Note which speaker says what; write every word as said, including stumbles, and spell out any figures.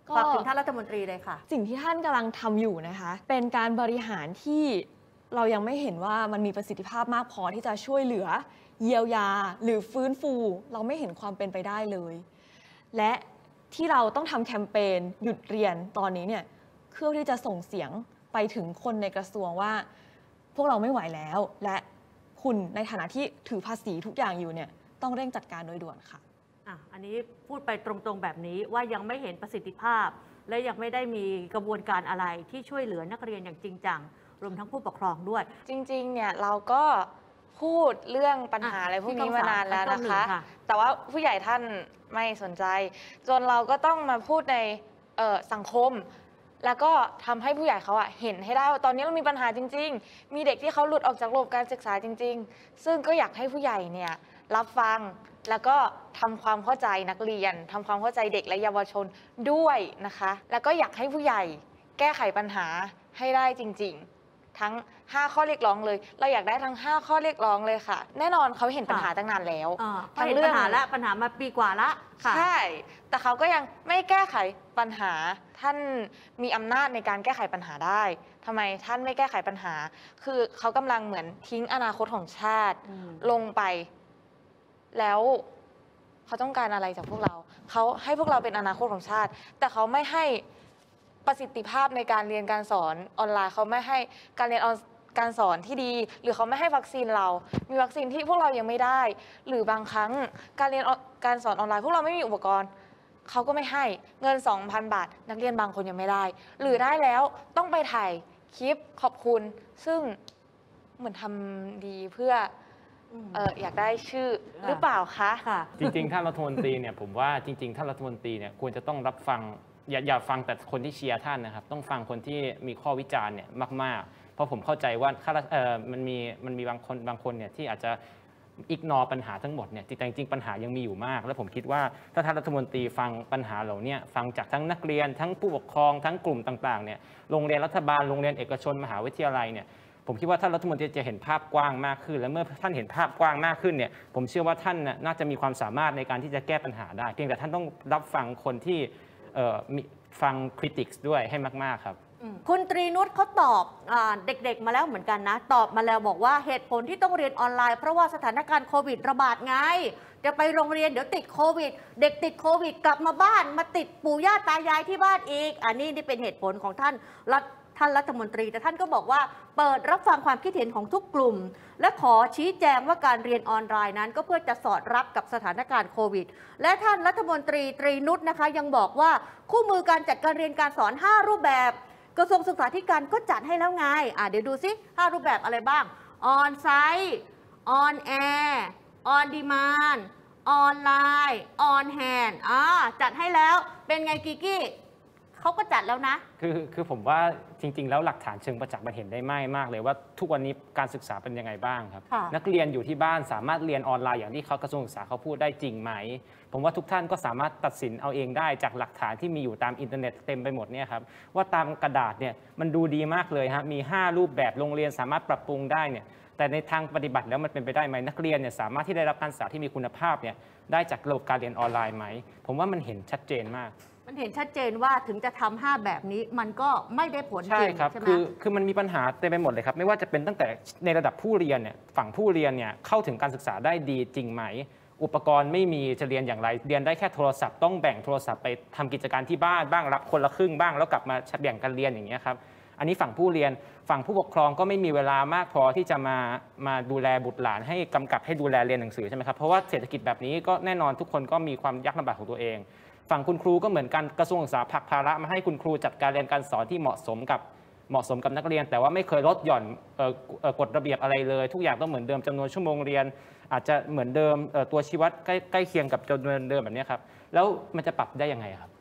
Speaker 1: ฝากถึงท่านรัฐมนตรีเลยค่ะ
Speaker 2: สิ่งที่ท่านกำลังทำอยู่นะคะเป็นการบริหารที่เรายังไม่เห็นว่ามันมีประสิทธิภาพมากพอที่จะช่วยเหลือเยียวยาหรือฟื้นฟูเราไม่เห็นความเป็นไปได้เลยและที่เราต้องทำแคมเปญหยุดเรียนตอนนี้เนี่ยเพื่อที่จะส่งเสียงไปถึงคนในกระทรวงว่าพวกเราไม่ไหวแล้วและคุณในฐานะที่ถือภาษีทุกอย่างอยู่เนี่ยต้องเร่งจัดการโดยด่วนค่ะ
Speaker 1: อ่ะอันนี้พูดไปตรงๆแบบนี้ว่ายังไม่เห็นประสิทธิภาพและยังไม่ได้มีกระบวนการอะไรที่ช่วยเหลือนักเรียนอย่างจริงจังรวมทั้งผู้ปกครองด้วย
Speaker 3: จริงๆเนี่ยเราก็พูดเรื่องปัญหาอะไรพวกนี้มานานแล้วนะคะแต่ว่าผู้ใหญ่ท่านไม่สนใจจนเราก็ต้องมาพูดในสังคมแล้วก็ทำให้ผู้ใหญ่เขาอะเห็นให้ได้ว่าตอนนี้เรามีปัญหาจริงๆมีเด็กที่เขาหลุดออกจากระบบการศึกษาจริงๆซึ่งก็อยากให้ผู้ใหญ่เนี่ยรับฟังแล้วก็ทำความเข้าใจนักเรียนทำความเข้าใจเด็กและเยาวชนด้วยนะคะแล้วก็อยากให้ผู้ใหญ่แก้ไขปัญหาให้ได้จริงๆทั้งห้าข้อเรียกร้องเลยเราอยากได้ทั้งห้าข้อเรียกร้องเลยค่ะแน่นอนเขาเห็นปัญหาตั้งนานแล้ว
Speaker 1: ทั้งเรื่องปัญหาและปัญหามาปีกว่าละ
Speaker 3: ใช่แต่เขาก็ยังไม่แก้ไขปัญหาท่านมีอำนาจในการแก้ไขปัญหาได้ทำไมท่านไม่แก้ไขปัญหาคือเขากำลังเหมือนทิ้งอนาคตของชาติลงไปแล้วเขาต้องการอะไรจากพวกเราเขาให้พวกเราเป็นอนาคตของชาติแต่เขาไม่ให้ประสิทธิภาพในการเรียนการสอนออนไลน์เขาไม่ให้การเรียนออนการสอนที่ดีหรือเขาไม่ให้วัคซีนเรามีวัคซีนที่พวกเรายังไม่ได้หรือบางครั้งการเรียนการสอนออนไลน์พวกเราไม่มีอุปกรณ์เขาก็ไม่ให้เงิน สองพัน บาทนักเรียนบางคนยังไม่ได้หรือได้แล้วต้องไปถ่ายคลิปขอบคุณซึ่งเหมือนทำดีเพื่อเอออยากได้ชื่อหรือเปล่าคะ
Speaker 4: จริงๆท่านรัฐมนตรีเนี่ยผมว่าจริงๆท่านรัฐมนตรีเนี่ยควรจะต้องรับฟังอย่าอย่าฟังแต่คนที่เชียร์ท่านนะครับต้องฟังคนที่มีข้อวิจารณ์เนี่ยมากๆเพราะผมเข้าใจว่าเอ่อมันมีมันมีบางคนบางคนเนี่ยที่อาจจะอิกนอปัญหาทั้งหมดเนี่ยแต่จริงๆปัญหายังมีอยู่มากและผมคิดว่าถ้าท่านรัฐมนตรีฟังปัญหาเหล่านี้ฟังจากทั้งนักเรียนทั้งผู้ปกครองทั้งกลุ่มต่างๆเนี่ยโรงเรียนรัฐบาลโรงเรียนเอกชนมหาวิทยาลัยเนี่ยผมคิดว่าท่านรัฐมนตรีจะเห็นภาพกว้างมากขึ้นและเมื่อท่านเห็นภาพกว้างมากขึ้นเนี่ยผมเชื่อว่าท่านน่าจะมีความสามารถในการที่จะแก้ปัญหาได้เพียงแต่ท่านต้องรับฟังคนที่ฟังคริติกส์ด้วยให้มากๆครับ
Speaker 1: คุณตรีนุชเขาตอบเด็กๆมาแล้วเหมือนกันนะตอบมาแล้วบอกว่าเหตุผลที่ต้องเรียนออนไลน์เพราะว่าสถานการณ์โควิดระบาดไงจะไปโรงเรียนเดี๋ยวติดโควิดเด็กติดโควิดกลับมาบ้านมาติดปู่ย่าตายายที่บ้านอีกอันนี้นี่เป็นเหตุผลของท่านรัฐท่านรัฐมนตรีแต่ท่านก็บอกว่าเปิดรับฟังความคิดเห็นของทุกกลุ่มและขอชี้แจงว่าการเรียนออนไลน์นั้นก็เพื่อจะสอดรับกับสถานการณ์โควิดและท่านรัฐมนตรีตรีนุชนะคะยังบอกว่าคู่มือการจัดการเรียนการสอนห้ารูปแบบกระทรวงศึกษาธิการก็จัดให้แล้วไงอ่ะเดี๋ยวดูซิห้ารูปแบบอะไรบ้างออนไซต์ออนแอร์ออนดีมานด์ออนไลน์ออนแฮนด์อ่าจัดให้แล้วเป็นไงกิกกี้เขาก็จัดแล้วนะ
Speaker 4: คือคือผมว่าจริงๆแล้วหลักฐานเชิงประจักษ์มันเห็นได้ไม่มากเลยว่าทุกวันนี้การศึกษาเป็นยังไงบ้างครับนักเรียนอยู่ที่บ้านสามารถเรียนออนไลน์อย่างที่เขากระทรวงศึกษาเขาพูดได้จริงไหมผมว่าทุกท่านก็สามารถตัดสินเอาเองได้จากหลักฐานที่มีอยู่ตามอินเทอร์เน็ตเต็มไปหมดเนี่ยครับว่าตามกระดาษเนี่ยมันดูดีมากเลยฮะมีห้ารูปแบบโรงเรียนสามารถปรับปรุงได้เนี่ยแต่ในทางปฏิบัติแล้วมันเป็นไปได้ไหมนักเรียนเนี่ยสามารถที่ได้รับการศึกษาที่มีคุณภาพเนี่ยได้จากระบบการเรียนออนไลน์ไหมผมว่ามันเห็นชัดเจนมาก
Speaker 1: มันเห็นชัดเจนว่าถึงจะทำห้าแบบนี้มันก็ไม่ได้ผลจริง
Speaker 4: ใช่ครับคือคือมันมีปัญหาเต็มไปหมดเลยครับไม่ว่าจะเป็นตั้งแต่ในระดับผู้เรียนเนี่ยฝั่งผู้เรียนเนี่ยเข้าถึงการศึกษาได้ดีจริงไหมอุปกรณ์ไม่มีจะเรียนอย่างไรเรียนได้แค่โทรศัพท์ต้องแบ่งโทรศัพท์ไปทำกิจการที่บ้านบ้างรับคนละครึ่งบ้างแล้วกลับมาแบ่งกันเรียนอย่างเงี้ยครับอันนี้ฝั่งผู้เรียนฝั่งผู้ปกครองก็ไม่มีเวลามากพอที่จะมามาดูแลบุตรหลานให้กำกับให้ดูแลเรียนหนังสือใช่ไหมครับเพราะว่าเศรษฐกิจแบบนี้ก็แน่นอนทุกคนก็มีความยากลำบากของตัวเองฝั่งคุณครูก็เหมือนกันกระทรวงศึกษาผลักภาระมาให้คุณครูจัดการเรียนการสอนที่เหมาะสมกับเหมาะสมกับนักเรียนแต่ว่าไม่เคยลดหย่อนกฎระเบียบอะไรเลยทุกอย่างต้องเหมือนเดิมจำนวนชั่วโมงเรียนอาจจะเหมือนเดิมตัวชี้วัดใกล้ใกล้เคียงกับจำนวนเดิมแบบนี้ครับแล้วมันจะปรับได้ยังไงครับ